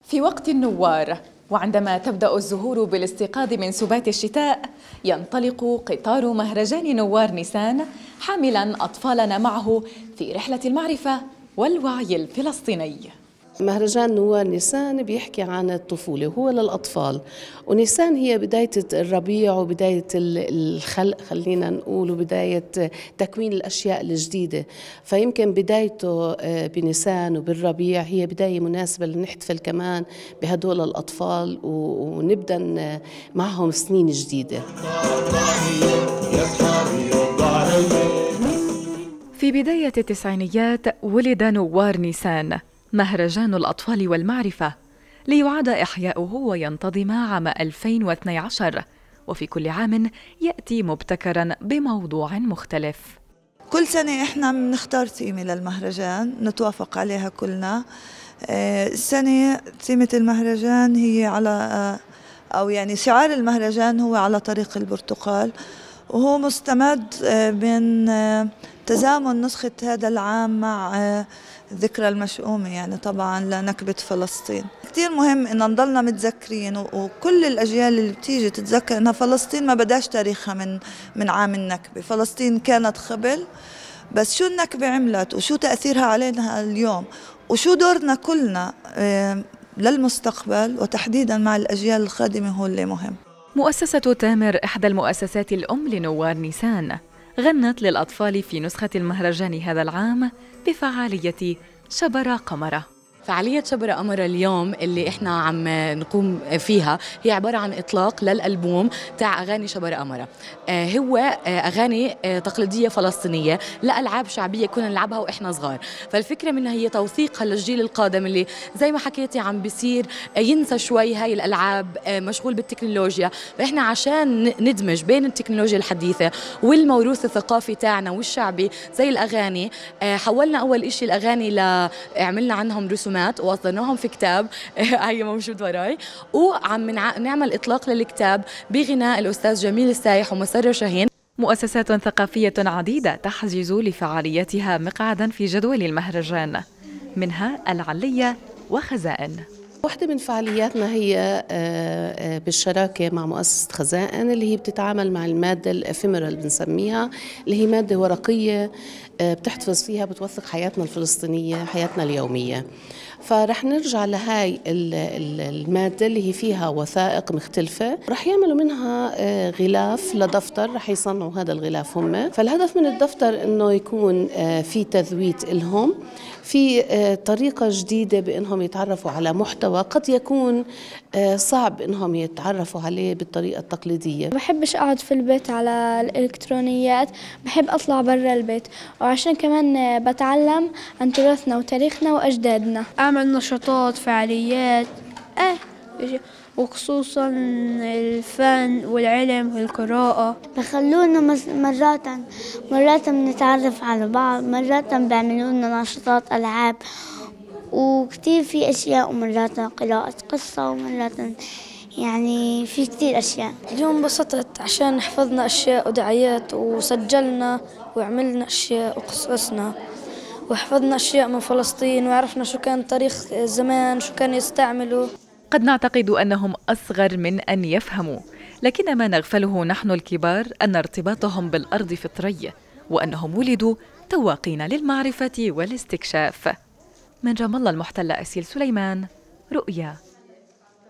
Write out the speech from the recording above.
في وقت النوار وعندما تبدأ الزهور بالاستيقاظ من سبات الشتاء ينطلق قطار مهرجان نوار نيسان حاملاً أطفالنا معه في رحلة المعرفة والوعي الفلسطيني. مهرجان نوار نيسان بيحكي عن الطفولة وهو للأطفال، ونيسان هي بداية الربيع وبداية الخلق خلينا نقول، وبداية تكوين الأشياء الجديدة. فيمكن بدايته بنيسان وبالربيع هي بداية مناسبة لنحتفل كمان بهدول الأطفال ونبدأ معهم سنين جديدة. في بداية التسعينيات ولد نوار نيسان، مهرجان الأطفال والمعرفة، ليعاد إحياؤه وينتظم عام 2012، وفي كل عام يأتي مبتكراً بموضوع مختلف. كل سنة إحنا بنختار ثيمة للمهرجان نتوافق عليها كلنا. السنة ثيمة المهرجان هي على أو يعني شعار المهرجان هو على طريق البرتقال، وهو مستمد من تزامن نسخة هذا العام مع ذكرى المشؤومة يعني طبعا لنكبة فلسطين. كتير مهم إن نضلنا متذكرين وكل الأجيال اللي بتيجي تتذكر إن فلسطين ما بداش تاريخها من عام النكبة. فلسطين كانت قبل، بس شو النكبة عملت وشو تأثيرها علينا اليوم وشو دورنا كلنا للمستقبل وتحديدا مع الأجيال القادمة هو اللي مهم. مؤسسة تامر إحدى المؤسسات الأم لنوار نيسان غنت للأطفال في نسخة المهرجان هذا العام بفعالية شبرا قمرة. فعالية شبرا قمرة اليوم اللي احنا عم نقوم فيها هي عبارة عن إطلاق للألبوم تاع أغاني شبرا قمرة. هو أغاني تقليدية فلسطينية لألعاب شعبية كنا نلعبها وإحنا صغار. فالفكرة منها هي توثيقها للجيل القادم اللي زي ما حكيتي عم بيصير ينسى شوي هاي الألعاب، مشغول بالتكنولوجيا. فإحنا عشان ندمج بين التكنولوجيا الحديثة والموروث الثقافي تاعنا والشعبي زي الأغاني، حولنا أول إشي الأغاني عملنا عنهم رسومات ووصلناهم في كتاب هي موجود وراي، وعم نعمل إطلاق للكتاب بغناء الأستاذ جميل السايح ومسرة شاهين. مؤسسات ثقافية عديدة تحجز لفعالياتها مقعدا في جدول المهرجان، منها العلية وخزائن. واحدة من فعالياتنا هي بالشراكة مع مؤسسة خزائن اللي هي بتتعامل مع المادة الإفيمرال اللي بنسميها، اللي هي مادة ورقية بتحتفظ فيها بتوثق حياتنا الفلسطينية، حياتنا اليومية. فرح نرجع لهاي المادة اللي هي فيها وثائق مختلفة، رح يعملوا منها غلاف لدفتر، رح يصنعوا هذا الغلاف هم. فالهدف من الدفتر انه يكون في تذويت لهم، في طريقة جديدة بانهم يتعرفوا على محتوى قد يكون صعب انهم يتعرفوا عليه بالطريقة التقليدية. بحبش اقعد في البيت على الالكترونيات، بحب اطلع برا البيت، وعشان كمان بتعلم عن تراثنا وتاريخنا واجدادنا. اعمل نشاطات فعاليات وخصوصا الفن والعلم والقراءة. بخلونا مرات بنتعرف على بعض، مرات بيعملوا لنا نشاطات ألعاب وكتير في أشياء، ومرات قراءة قصة، ومرات يعني في كتير أشياء. اليوم انبسطت عشان حفظنا أشياء ودعايات وسجلنا وعملنا أشياء وقصصنا وحفظنا أشياء من فلسطين وعرفنا شو كان تاريخ زمان، شو كان يستعملوا. قد نعتقد أنهم أصغر من أن يفهموا، لكن ما نغفله نحن الكبار أن ارتباطهم بالأرض فطري، وأنهم ولدوا تواقين للمعرفة والاستكشاف. من رام الله المحتلة أسيل سليمان، رؤيا.